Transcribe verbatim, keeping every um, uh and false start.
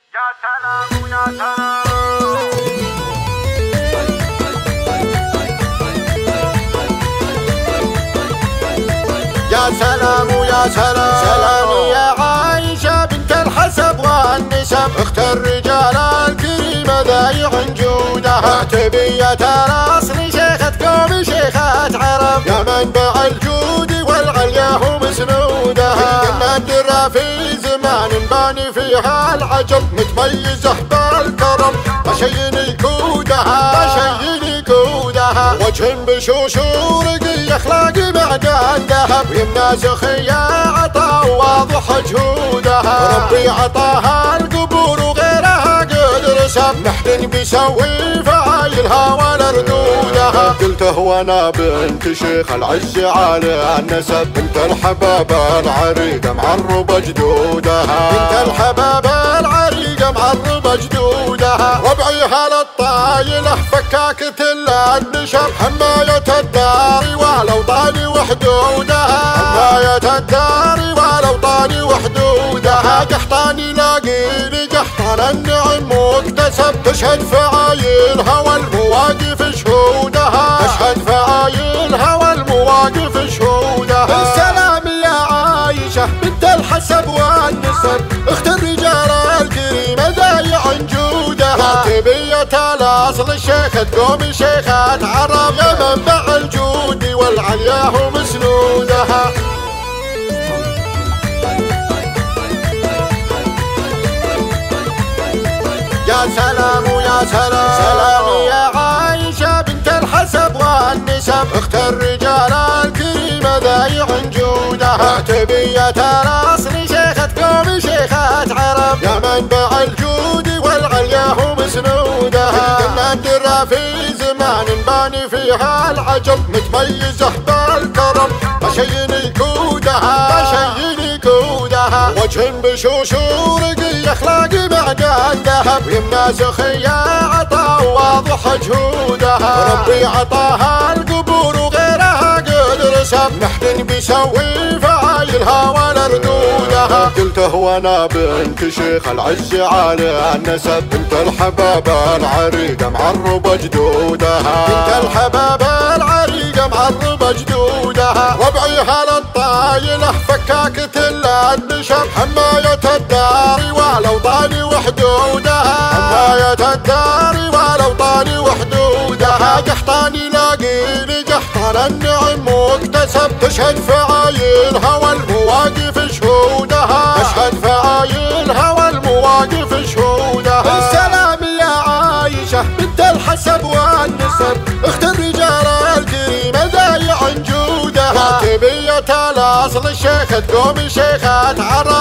يا سلام يا سلام يا سلام يا سلام سلام يا عايشة بنت الحسب والنسب، اخت الرجال الكريمة ذايع جودها، تبية الاصل شيخة قوم شيخة عرب، يا منبع الجود والعليا ومسنودها، كنا ندرى في زمان باني فيها العجب، متميزة بالكرم ما شي يكودها ما شي يكودها، وجه بشوش ورقي اخلاقي معدن ذهب، يمنى سخية عطا واضح جهودها، ربي عطاها القبور وغيرها قد رسم، نحن بيسوي فعايلها ولا ردودها، قلته وانا بنت شيخ العز على النسب، بنت الحباب العريقة معربة جدودها، بنت الحباب العريقة معربة جدودها، ربعيها للطايلة فكاكة النشب، حماية الدار والاوطان وحدودها، حماية الدار والاوطان وحدودها، قحطاني لاقيني قحطان النعم مكتسب، تشهد فعايلها والمواقف شهودها، تشهد فعايلها والمواقف شهودها. السلام يا عايشة بنت الحسب والنسب، اخت الرجال الكريمة ذايع جودها، تبية الاصل شيخة قوم شيخة عرب، يا منبع الجود والعليا ومسنودها. يا سلام يا سلام سلام يا عايشة بنت الحسب والنسب، اخت الرجال الكريمة ذايع جودها، تبية الاصل شيخة قوم شيخة عرب، يا منبع الجود والعليا ومسنودها، كنا ندرى في زمان باني فيها العجب، متميزة بالكرم ما شي يكودها ما شي يكودها، وجه بشوش ورقي اخلاقي معدن ذهب، يمنى سخية عطا واضح جهودها، ربي عطاها القبور وغيرها قد رسم، نحن بيسوي فعايلها ولا ردودها، قلته وانا بنت شيخ العز على النسب، بنت الحباب العريقة معربة جدودها، بنت الحباب العريقة معربة جدودها، ربعيها للطايلة فكاكة النشب، حماية الدار والاوطان وحدودها، حماية الدار والاوطان وحدودها، قحطاني لاقيني قحطان النعم مكتسب، تشهد فعايلها والمواقف شهودها، تشهد فعايلها والمواقف شهودها. السلام يا عايشة بنت الحسب والنسب، اخت الرجال الكريمة ذايع جودها، تبية الاصل شيخة قوم شيخة عرب،